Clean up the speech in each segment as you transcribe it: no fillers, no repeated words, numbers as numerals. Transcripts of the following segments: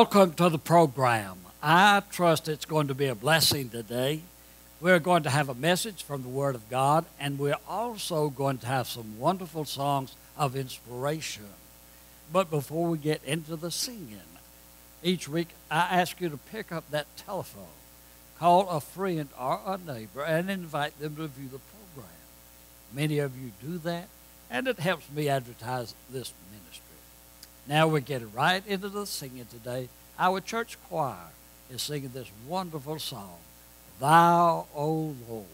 Welcome to the program. I trust it's going to be a blessing today. We're going to have a message from the Word of God, and we're also going to have some wonderful songs of inspiration. But before we get into the singing, each week I ask you to pick up that telephone, call a friend or a neighbor, and invite them to view the program. Many of you do that, and it helps me advertise this ministry. Now we're getting right into the singing today. Our church choir is singing this wonderful song, Thou, O Lord.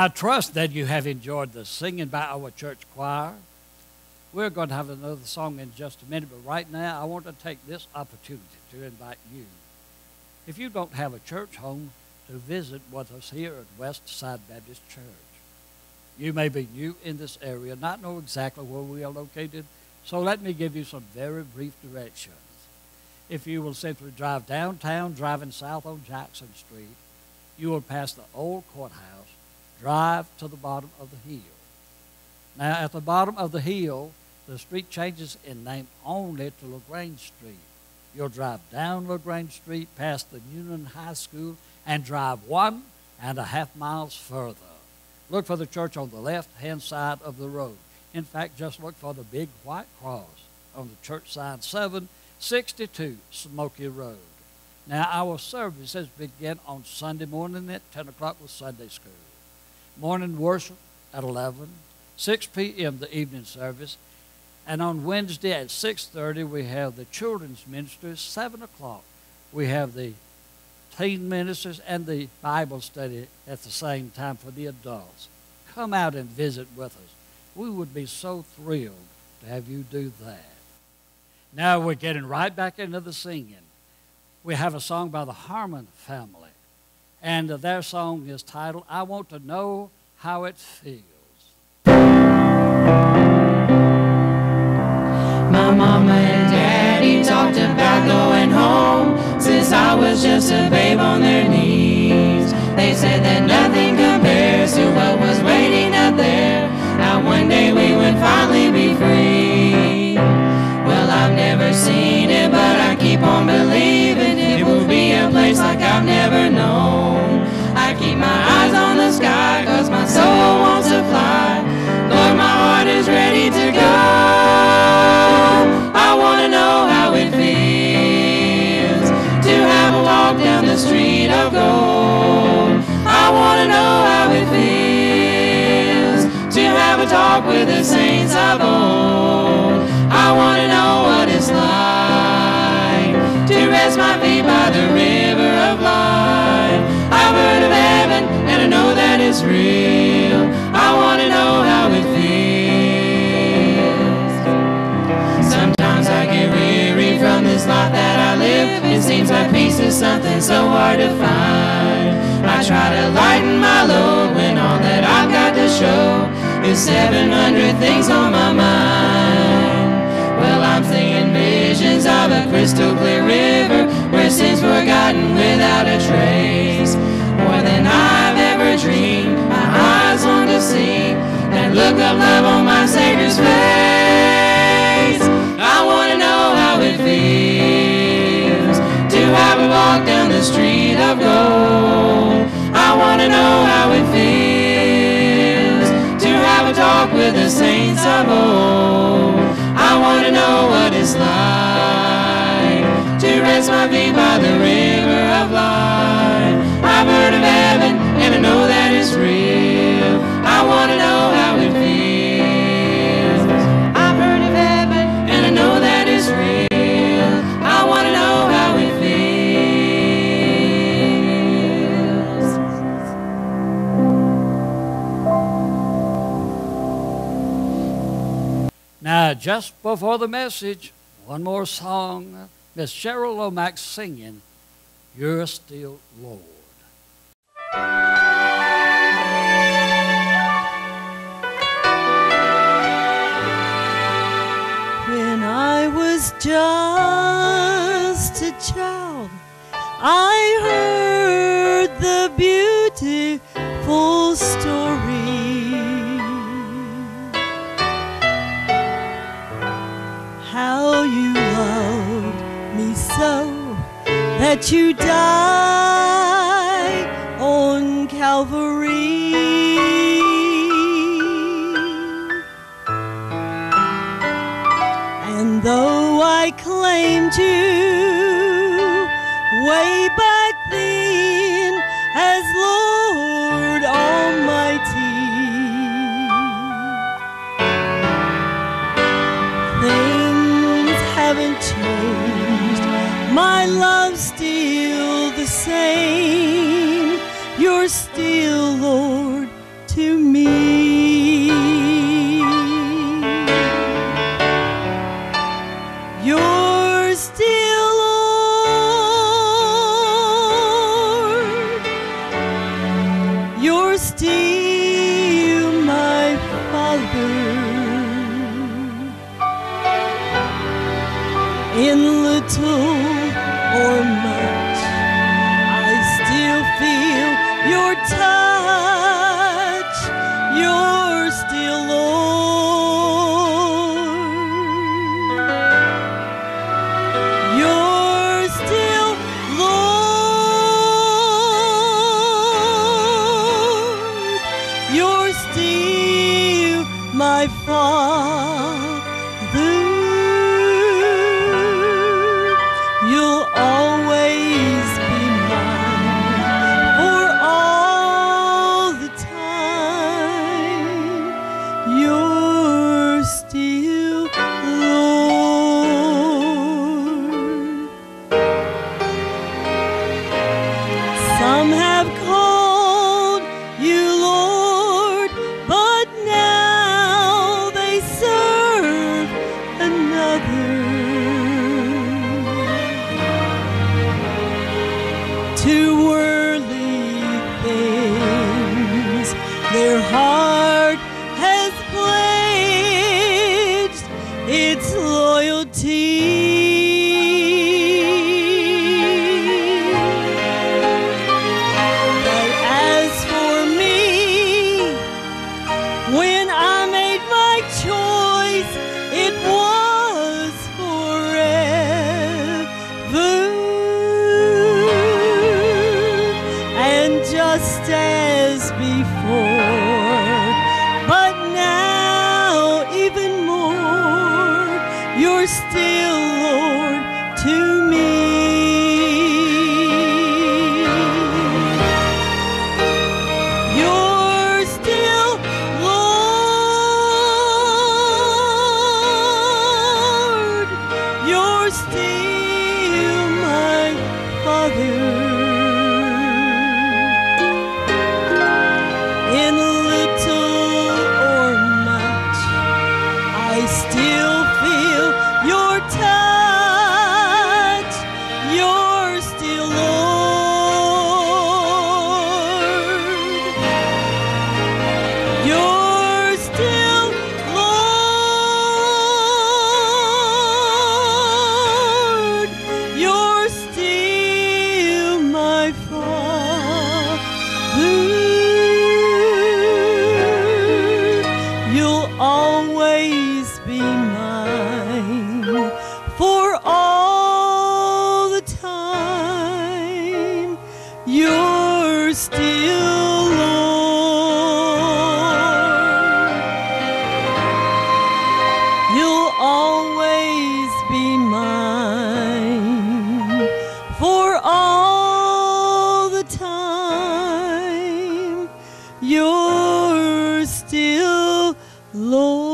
I trust that you have enjoyed the singing by our church choir. We're going to have another song in just a minute, but right now I want to take this opportunity to invite you, if you don't have a church home, to visit with us here at West Side Baptist Church. You may be new in this area, not know exactly where we are located, so let me give you some very brief directions. If you will simply drive downtown, driving south on Jackson Street, you will pass the old courthouse, drive to the bottom of the hill. Now, at the bottom of the hill, the street changes in name only to LaGrange Street. You'll drive down LaGrange Street, past the Union High School, and drive 1.5 miles further. Look for the church on the left-hand side of the road. In fact, just look for the big white cross on the church sign, 762 Smoky Road. Now, our services begin on Sunday morning at 10 o'clock with Sunday school. Morning worship at 11, 6 p.m. the evening service, and on Wednesday at 6:30 we have the children's ministry. 7 o'clock we have the teen ministers and the Bible study at the same time for the adults. Come out and visit with us. We would be so thrilled to have you do that. Now we're getting right back into the singing. We have a song by the Harmon family, and their song is titled, I Want to Know How It Feels. My mama and daddy talked about going home since I was just a babe on their knees. They said that nothing compares to what was waiting up there. How one day we would finally be free. Well, I've never seen it, but I keep on believing it will be a place like I've never known. I keep my eyes on the sky, cause my soul wants to fly. Lord, my heart is ready to go. I want to know how it feels to have a walk down the street of gold. I want to know how it feels to have a talk with the saints of old. I want to know what it's like to rest my feet by the river of life. I've heard of heaven and I know that it's real. I want to know how it feels. Sometimes I get weary from this life that I live. It seems like peace is something so hard to find. I try to lighten my load when all that I've got to show is 700 things on my mind. Well, I'm seeing visions of a crystal clear river where sin's forgotten without a trace. More than I've ever dreamed, my eyes long to see that look of love on my Savior's face. I want to know how it feels to have a walk down the street of gold. I want to know how it feels to have a talk with the saints of old. I want to know what it's like to rest my feet by the river of life. I've heard of heaven and I know that it's real. I want to know how it feels. I've heard of heaven and I know that it's real. I want to know how it feels. Now, just before the message, one more song. Miss Cheryl Lomax singing, You're Still Lord. When I was just a child, I heard the beautiful story. How you loved me so that you died on Calvary. And though I claimed you way back then as Lord Almighty, things haven't changed. My love's still the same. You're still Lord to to worldly things. Their heart has pledged its loyalty. But as for me, when I made my choice, it was forever. And just as before, but now even more, you're still Lord to me. You're still Lord. You're still my Father. In little or much, I still feel your touch. You're still Lord. You're still Lord. You're still my Father. You'll always be mine for all the time. You're still Lord. You'll always be mine for all the time. You're still Lord.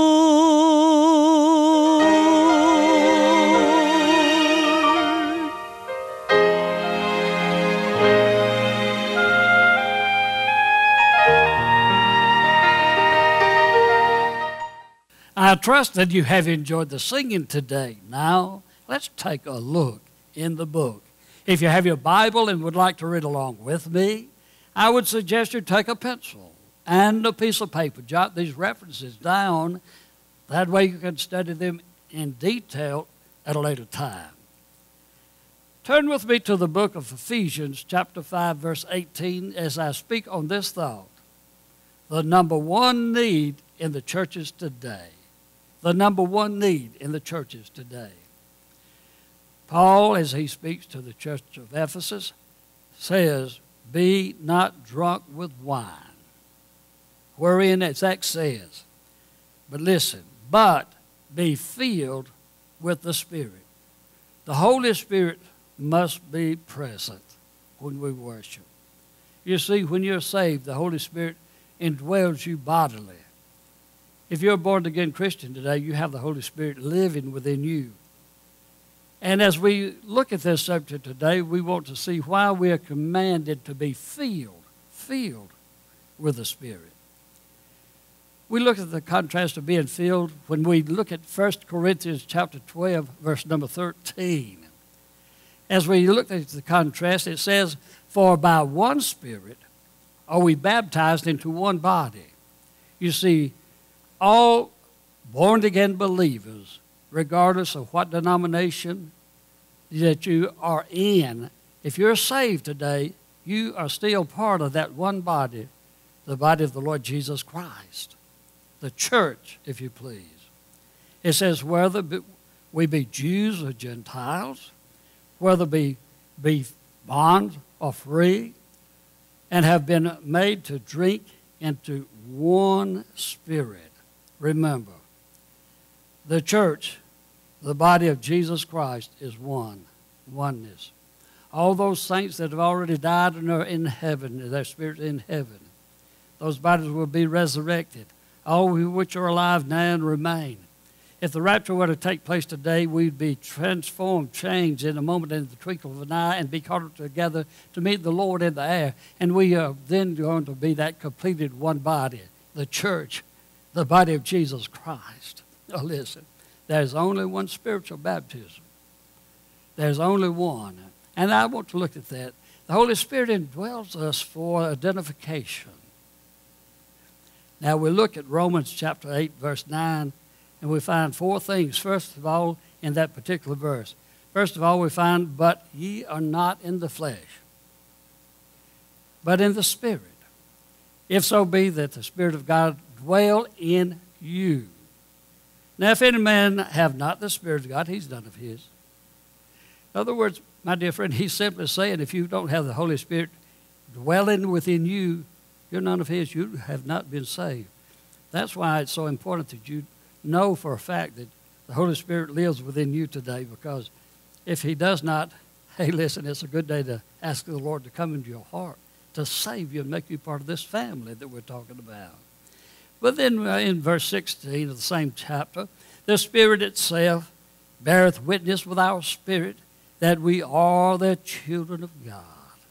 I trust that you have enjoyed the singing today. Now, let's take a look in the book. If you have your Bible and would like to read along with me, I would suggest you take a pencil and a piece of paper. Jot these references down. That way you can study them in detail at a later time. Turn with me to the book of Ephesians, chapter 5, verse 18, as I speak on this thought. The number one need in the churches today. The number one need in the churches today. Paul, as he speaks to the church of Ephesus, says, be not drunk with wine, wherein, as that says, but listen, but be filled with the Spirit. The Holy Spirit must be present when we worship. You see, when you're saved, the Holy Spirit indwells you bodily. If you're a born-again Christian today, you have the Holy Spirit living within you. And as we look at this subject today, we want to see why we are commanded to be filled with the Spirit. We look at the contrast of being filled when we look at 1 Corinthians chapter 12, verse number 13. As we look at the contrast, it says, for by one Spirit are we baptized into one body. You see, all born-again believers, regardless of what denomination that you are in, if you're saved today, you are still part of that one body, the body of the Lord Jesus Christ, the church, if you please. It says, whether we be Jews or Gentiles, whether be bond or free, and have been made to drink into one Spirit. Remember, the church, the body of Jesus Christ, is oneness. All those saints that have already died and are in heaven, their spirits in heaven, those bodies will be resurrected. All which are alive now and remain. If the rapture were to take place today, we'd be transformed, changed in a moment, in the twinkle of an eye, and be caught up together to meet the Lord in the air. And we are then going to be that completed one body, the church, the body of Jesus Christ. Now listen, there's only one spiritual baptism. There's only one. And I want to look at that. The Holy Spirit indwells us for identification. Now we look at Romans chapter 8, verse 9, and we find four things. First of all, in that particular verse. First of all, we find, but ye are not in the flesh, but in the Spirit, if so be that the Spirit of God dwell in you. Now, if any man have not the Spirit of God, he's none of his. In other words, my dear friend, he's simply saying if you don't have the Holy Spirit dwelling within you, you're none of his. You have not been saved. That's why it's so important that you know for a fact that the Holy Spirit lives within you today, because if he does not, hey, listen, it's a good day to ask the Lord to come into your heart, to save you and make you part of this family that we're talking about. But then in verse 16 of the same chapter, the Spirit itself beareth witness with our spirit that we are the children of God.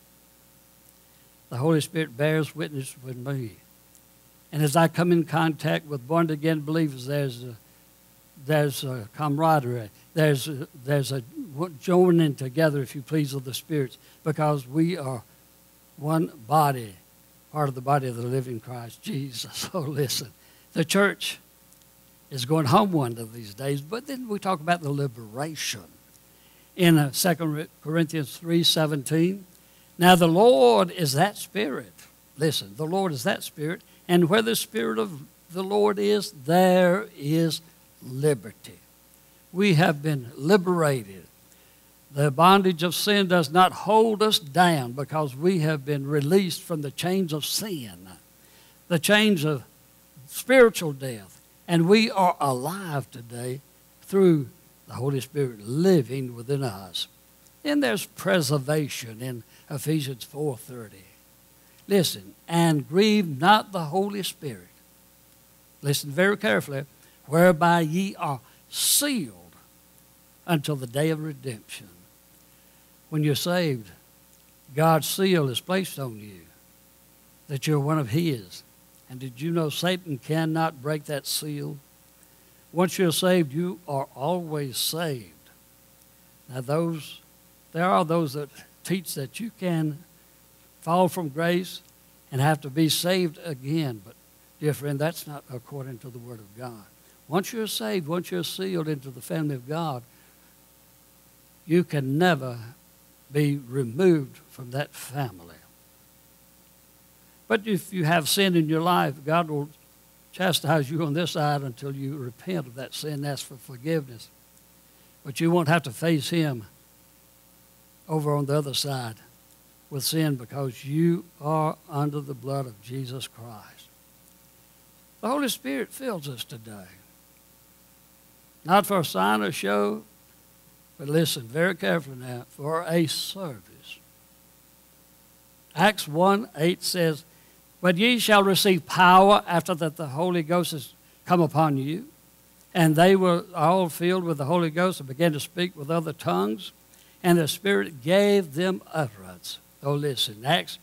The Holy Spirit bears witness with me. And as I come in contact with born-again believers, there's a camaraderie. There's a joining together, if you please, of the spirits, because we are one body, part of the body of the living Christ Jesus. So listen, the church is going home one of these days, but then we talk about the liberation. In 2 Corinthians 3:17, now the Lord is that Spirit. Listen, the Lord is that Spirit, and where the Spirit of the Lord is, there is liberty. We have been liberated. The bondage of sin does not hold us down because we have been released from the chains of sin, the chains of spiritual death, and we are alive today through the Holy Spirit living within us. And there's preservation in Ephesians 4:30. Listen, and grieve not the Holy Spirit. Listen very carefully, whereby ye are sealed until the day of redemption. When you're saved, God's seal is placed on you, that you're one of his. And did you know Satan cannot break that seal? Once you're saved, you are always saved. Now there are those that teach that you can fall from grace and have to be saved again. But, dear friend, that's not according to the Word of God. Once you're saved, once you're sealed into the family of God, you can never be removed from that family. But if you have sin in your life, God will chastise you on this side until you repent of that sin and ask for forgiveness. But you won't have to face him over on the other side with sin, because you are under the blood of Jesus Christ. The Holy Spirit fills us today. Not for a sign or show, but listen very carefully now, for a service. Acts 1:8 says, but ye shall receive power after that the Holy Ghost has come upon you. And they were all filled with the Holy Ghost and began to speak with other tongues, and the Spirit gave them utterance. Oh, listen, Acts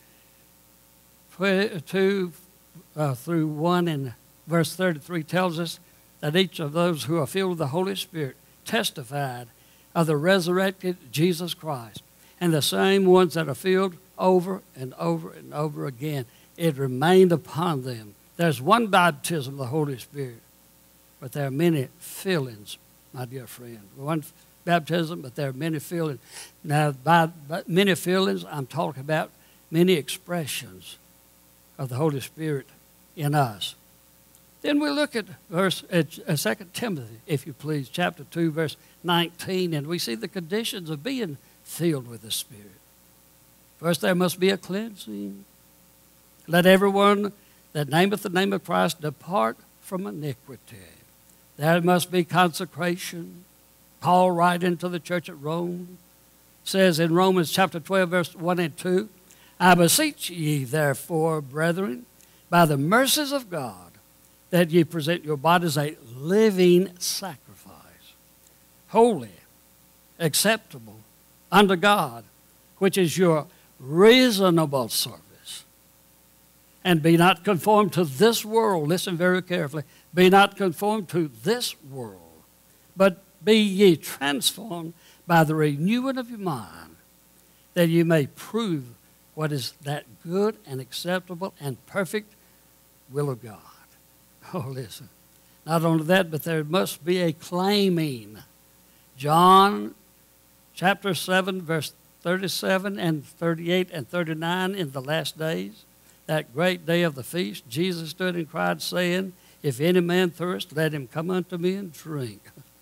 2 through 1 and verse 33 tells us that each of those who are filled with the Holy Spirit testified of the resurrected Jesus Christ. And the same ones that are filled over and over and over again, it remained upon them. There's one baptism of the Holy Spirit, but there are many fillings, my dear friend. One baptism, but there are many fillings. Now, by many fillings, I'm talking about many expressions of the Holy Spirit in us. Then we look at 2 Timothy, if you please, chapter 2, verse 19, and we see the conditions of being filled with the Spirit. First, there must be a cleansing. Let everyone that nameth the name of Christ depart from iniquity. There must be consecration. Paul, writing to the church at Rome, says in Romans chapter 12, verse 1 and 2, I beseech ye, therefore, brethren, by the mercies of God, that ye present your bodies a living sacrifice, holy, acceptable unto God, which is your reasonable service. And be not conformed to this world. Listen very carefully. Be not conformed to this world, but be ye transformed by the renewing of your mind, that ye may prove what is that good and acceptable and perfect will of God. Oh, listen. Not only that, but there must be a claiming. John chapter 7, verse 37 and 38 and 39, in the last days, that great day of the feast, Jesus stood and cried, saying, if any man thirst, let him come unto me and drink.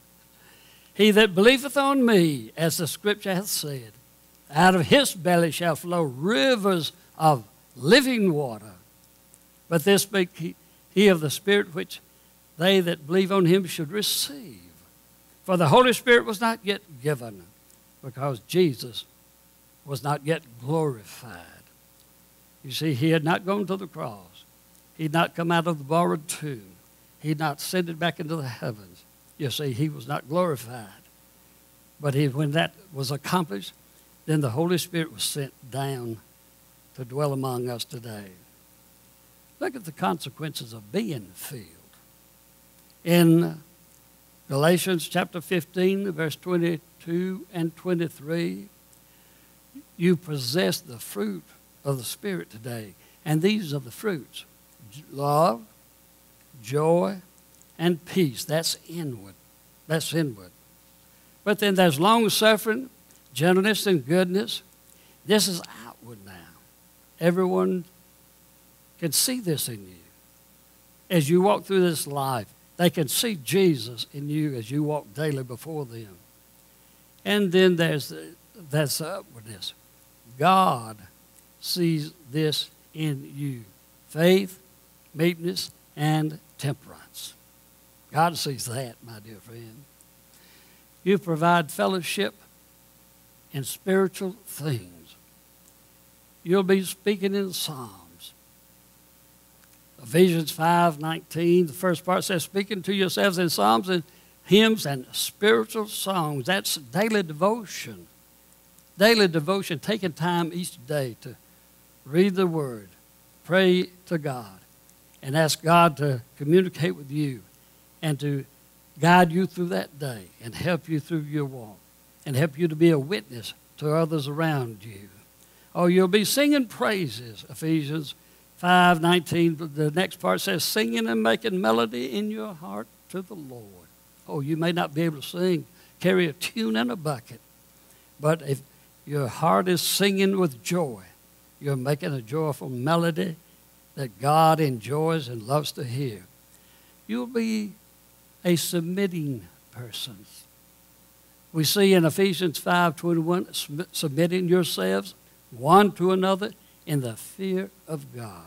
He that believeth on me, as the scripture hath said, out of his belly shall flow rivers of living water. But this spake he of the Spirit which they that believe on him should receive. For the Holy Spirit was not yet given, because Jesus was not yet glorified. You see, he had not gone to the cross. He had not come out of the borrowed tomb. He had not ascended back into the heavens. You see, he was not glorified. But when that was accomplished, then the Holy Spirit was sent down to dwell among us today. Look at the consequences of being filled. In Galatians chapter 15, verse 22 and 23, you possess the fruit of the Spirit today. And these are the fruits: love, joy, and peace. That's inward. That's inward. But then there's long-suffering, gentleness, and goodness. This is outward now. Everyone can see this in you. As you walk through this life, they can see Jesus in you as you walk daily before them. And then that's upwardness. God sees this in you: faith, meekness, and temperance. God sees that, my dear friend. You provide fellowship in spiritual things. You'll be speaking in Psalms. Ephesians 5:19, the first part says, speaking to yourselves in psalms and hymns and spiritual songs. That's daily devotion. Daily devotion, taking time each day to read the Word, pray to God, and ask God to communicate with you and to guide you through that day and help you through your walk and help you to be a witness to others around you. Oh, you'll be singing praises, Ephesians 5:19. The next part says, singing and making melody in your heart to the Lord. Oh, you may not be able to sing, carry a tune in a bucket, but if your heart is singing with joy, you're making a joyful melody that God enjoys and loves to hear. You'll be a submitting person. We see in Ephesians 5:21, submitting yourselves one to another in the fear of God.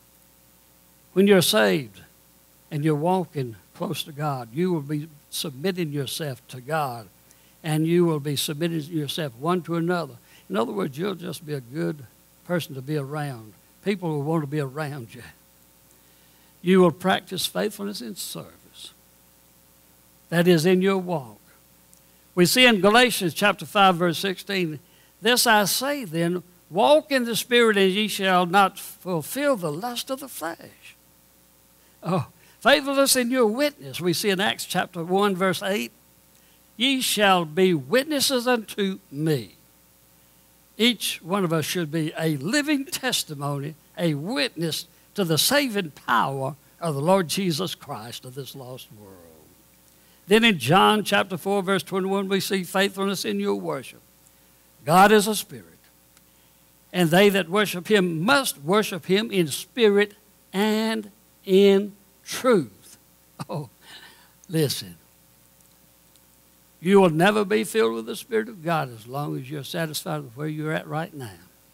When you're saved and you're walking close to God, you will be submitting yourself to God, and you will be submitting yourself one to another. In other words, you'll just be a good person to be around. People will want to be around you. You will practice faithfulness in service. That is, in your walk. We see in Galatians chapter 5, verse 16, this I say then, walk in the Spirit, and ye shall not fulfill the lust of the flesh. Oh, faithfulness in your witness. We see in Acts chapter 1, verse 8, ye shall be witnesses unto me. Each one of us should be a living testimony, a witness to the saving power of the Lord Jesus Christ of this lost world. Then in John chapter 4, verse 21, we see faithfulness in your worship. God is a spirit, and they that worship him must worship him in spirit and in truth. Oh, listen. You will never be filled with the Spirit of God as long as you're satisfied with where you're at right now.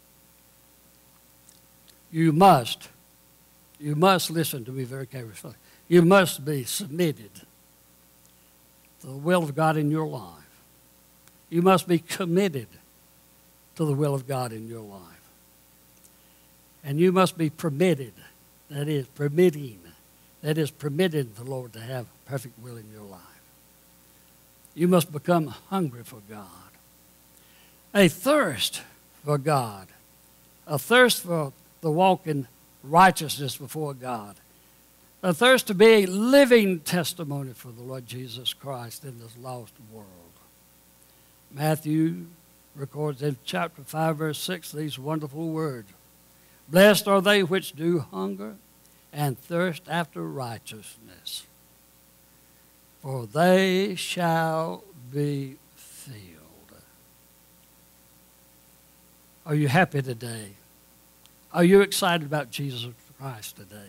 You must listen to me very carefully. You must be submitted to the will of God in your life. You must be committed to the will of God in your life. And you must be permitted, that is, permitting, that is, permitted the Lord to have perfect will in your life. You must become hungry for God. A thirst for God. A thirst for the walk in righteousness before God. A thirst to be a living testimony for the Lord Jesus Christ in this lost world. Matthew records in chapter 5, verse 6, these wonderful words. Blessed are they which do hunger and thirst after righteousness, for they shall be filled. Are you happy today? Are you excited about Jesus Christ today?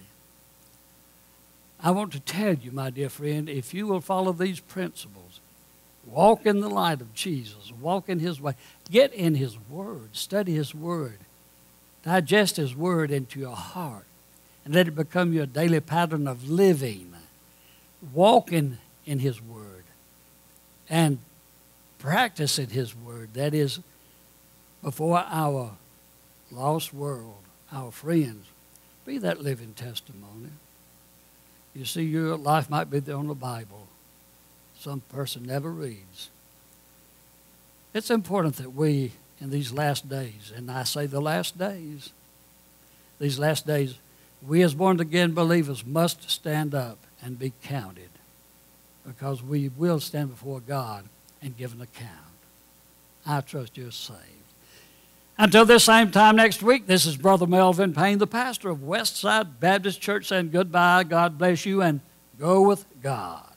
I want to tell you, my dear friend, if you will follow these principles, walk in the light of Jesus, walk in His way, get in His Word, study His Word, digest His Word into your heart, and let it become your daily pattern of living. Walk in His Word and practice in His Word. That is, before our lost world, our friends, be that living testimony. You see, your life might be there on the Bible. Some person never reads. It's important that we, in these last days, and I say the last days, these last days, we as born-again believers must stand up and be counted, because we will stand before God and give an account. I trust you're saved. Until this same time next week, this is Brother Melvin Payne, the pastor of Westside Baptist Church, saying goodbye. God bless you, and go with God.